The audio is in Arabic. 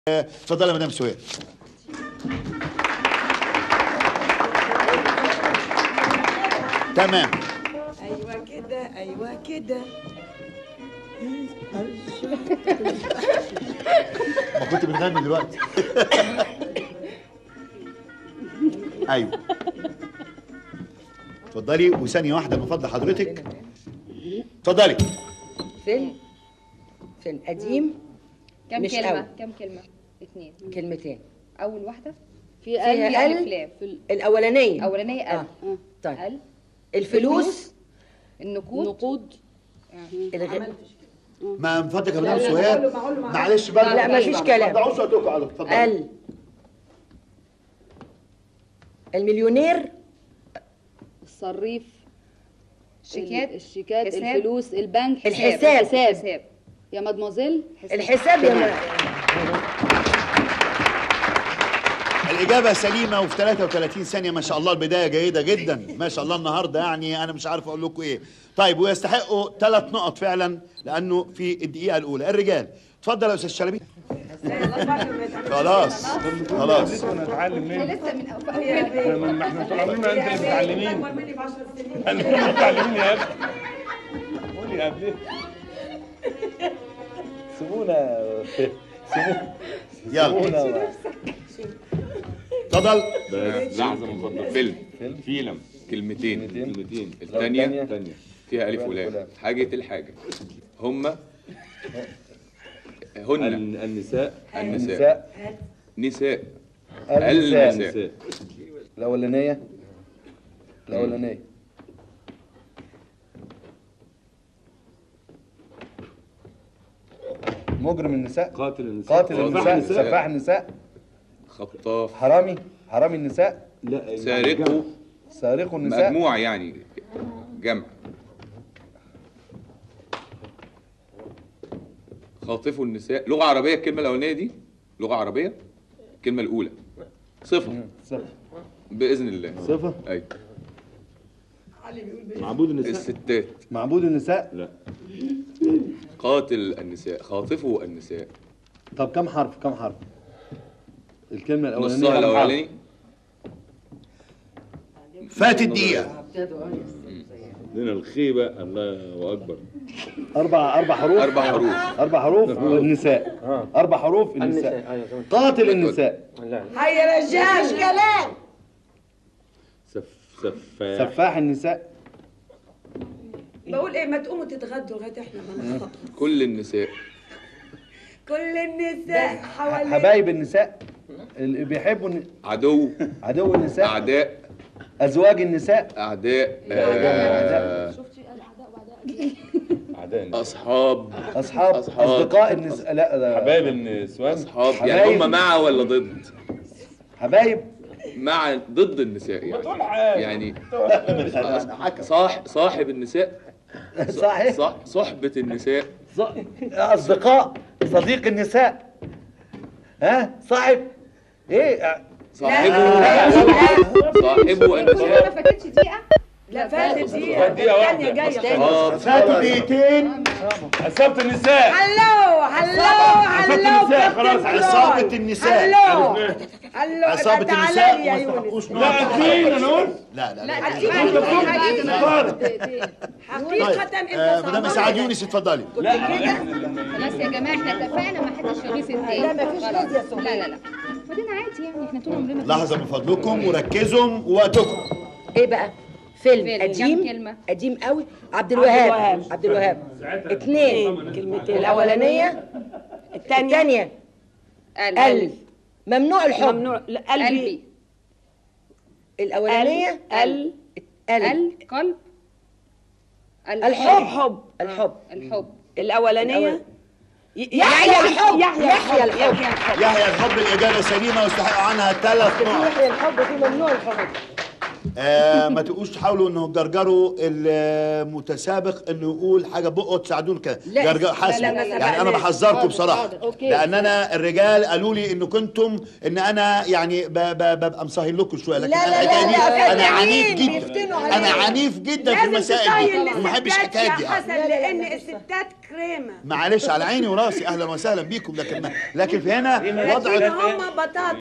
اتفضلي يا مدام سهير. تمام. ايوه كده ايوه كده. ما كنت بتغني دلوقتي. ايوه اتفضلي، وثانيه واحده من فضل حضرتك. اتفضلي. فيلم قديم. كم مش كلمة؟ قوي. كم كلمة؟ 2 كلمتين. أول واحدة فيها ألف ال لام. الأولانية. أولانية ال. طيب ال. الفلوس. النقود. ما من فضلك يا مدام سهير، معلش بقى. لا مفيش كلام. ما صوتكم على اتفضلي. المليونير. الصريف، الشيكات. الشيكات، حساب. الفلوس، البنك، الحساب. يا مادموزيل. الحساب يا الإجابة سليمة وفي 33 ثانية، ما شاء الله البداية جيدة جدا، ما شاء الله النهاردة يعني أنا مش عارف أقول لكم إيه. طيب ويستحقوا 3 نقط فعلا لأنه في الدقيقة الأولى. الرجال اتفضل يا أستاذ شلبي. خلاص خلاص. نتعلم منه. لسه من أول. ما احنا طول عمرنا انت اللي متعلمين. احنا متعلمين يا ابني. قولي يا ابني. سيبونا يلا اتفضل. لحظة من فضلك. فيلم كلمتين. الثانية فيها ألف ولام. حاجة الحاجة هن النساء نساء الأولانية مجرم النساء، قاتل النساء، سفاح النساء، خطاف، حرامي النساء، لا سارق النساء، مجموعة يعني جمع. خاطف النساء. لغة عربية. الكلمة الأولانية دي لغة عربية. الكلمة الأولى صفة بإذن الله. صفة. أيوة. معبود النساء، الستات. معبود النساء، لا. قاتل النساء، خاطفوا النساء. طب كم حرف؟ الكلمة الأولانية نصها الأولاني. فات الدقيقة. لنا الخيبة. الله أكبر. أربع حروف. النساء. 4 حروف النساء. قاتل النساء. هيا رجاش كلام. سفاح النساء. بقول ايه، ما تقوموا تتغدوا لغايه احنا ما نخلص. كل النساء. كل النساء حوالين. حبايب النساء اللي بيحبوا عدو النساء. أعداء. أزواج النساء. أعداء. أصحاب. أصدقاء النساء. لا حبايب النسوان. أصحاب يعني هم مع ولا ضد؟ حبايب مع ضد النساء يعني صاحب النساء. صحبة النساء. أصدقاء. صديق النساء. صاحب ايه؟ صاحبه النساء. ما فاتتش دقيقة؟ لا فاتت دقيقة الثانية جاية. فاتوا دقيقتين. عصابة النساء. هلو خلاص. عصابة النساء. هلو عصابة النساء وما استحقوش نقط. لا أكيد أنا قلت. لا حقيقة انت مدام سعاد يونس اتفضلي. خلاص يا جماعة احنا اتفقنا ما حدش يغيث التاني. لا مفيش كده يا سهير. لا بعدين عادي يعني احنا طول عمرنا. لحظة من فضلكم وركزوا ووقتكم. ايه بقى؟ فيلم كم قديم. كلمة؟ قديم قوي. عبد الوهاب. 2 كلمتين. الأولانية. الثانية ال. ممنوع الحب. قلبي. الأولانية قلب. الحب. الأولانية يحيى الحب. يحيى الحب. الإجابة سليمة واستحقوا عنها 3 نقط. يحيى الحب في ممنوع الحب. ما تبقوش تحاولوا انه تجرجروا المتسابق انه يقول حاجه بقه تساعدونا كده. جرجروا حاسب. يعني انا بحذركم بصراحه، لان انا الرجال قالوا لي انه كنتم ان انا يعني ببقى مسهل لكم شويه، لكن انا عنيف جدا. انا عنيف جدا في المسائل دي وما بحبش الحكايات دي. حسن لان الستات كريمه. معلش على عيني وراسي، اهلا وسهلا بيكم، لكن في هنا وضع هم بطاطا.